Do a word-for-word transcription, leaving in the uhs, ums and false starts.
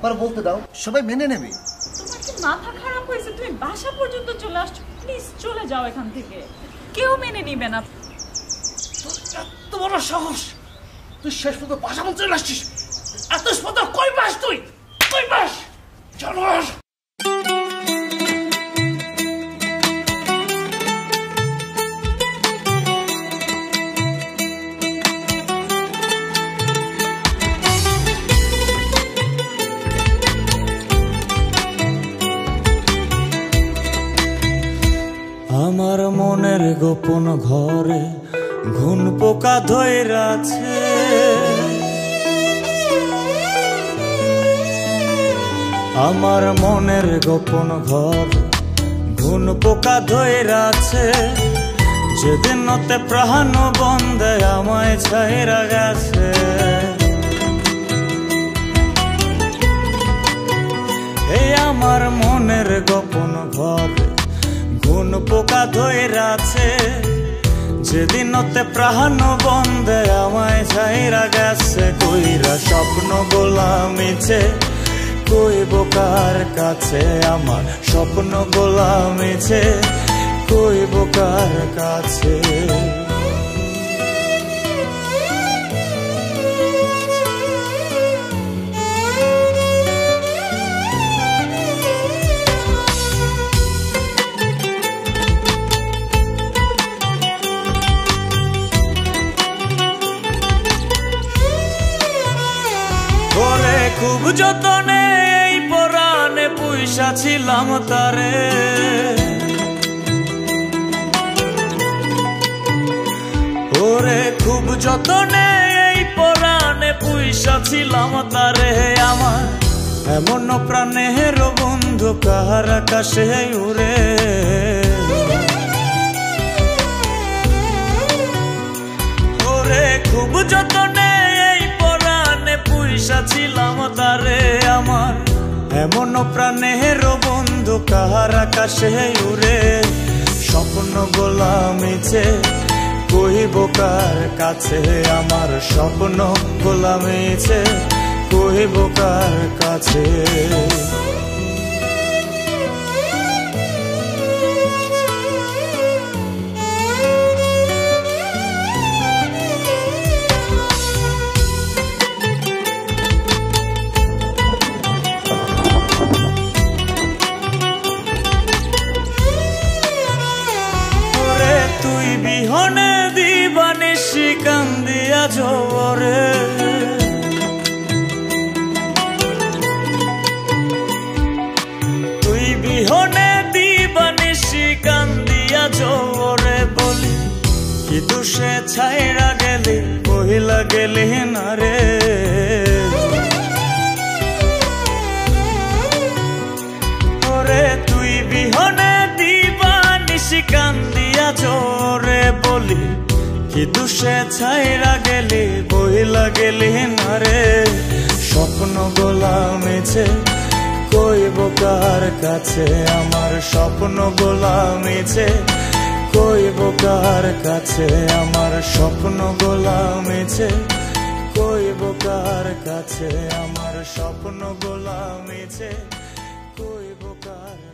একবার বলতে দাও, সবাই মেনে নেবে। তোমার কি মাথা খারাপ হয়েছে? তুমি বাসা পর্যন্ত চলে আসছো, প্লিজ চলে যাও এখান থেকে, কেউ মেনে নিবে না। এত বড় সাহস, তুই শেষ পর্যন্ত বাসা পর্যন্ত চলে আসছিস? এত স্পর্ধ কই পাস তুই? কই পাস? জানোয়ার! আমার মনের গোপন ঘরে ঘুন পোকা ধইরাছে, আমার মনের গোপন ঘর ঘুন পোকা ধইরাছে, যেদিন নতে প্রাণ বন্ধে আমায় ছাইরা গেছে। এই আমার মনের গোপন ঘর ঘুন পোকা ধইরাছে, যেদিন নতে প্রাণ বন্ধে আমায় ছাইরা গেছে। কইরা স্বপ্ন গোলামিছে কই বোকার কাছে, আমার স্বপ্ন গোলামিছে কই বোকার কাছে। খুব যতনে এই পরাণে পুইসা ছিলাম তারে, ওরে খুব যতনে এই পরাণে পুইসা ছিলাম তারে। আমার এমন প্রাণের বন্ধু কাহার আকাশে উড়ে, ওরে খুব যতনে ছিলাম তারে। আমার এমন প্রাণের বন্ধু কাহার আকাশে উড়ে, স্বপ্ন গোলামিছে কই বোকার কাছে, আমার স্বপ্ন গোলামিছে কই বোকার কাছে। বিহনে দিবানিশি কান্দিয়া জোরে, তুই বিহনে দিবানিশি কান্দিয়া জোরে। বলি কি দুষে ছাইরা গেলি কহিলা গেলি না রে, ওরে তুই বিহনে দিবানিশি কান্দিয়া জোরে। বলি কি দুষে ছাইরা গেলি বইলা গেলি না রে, স্বপ্ন গোলামিছে কই বোকার কাছে, আমার স্বপ্ন গোলামিছে কই বোকার কাছে, আমার স্বপ্ন গোলামিছে কই বোকার কাছে, আমার স্বপ্ন গোলামিছে কই বোকার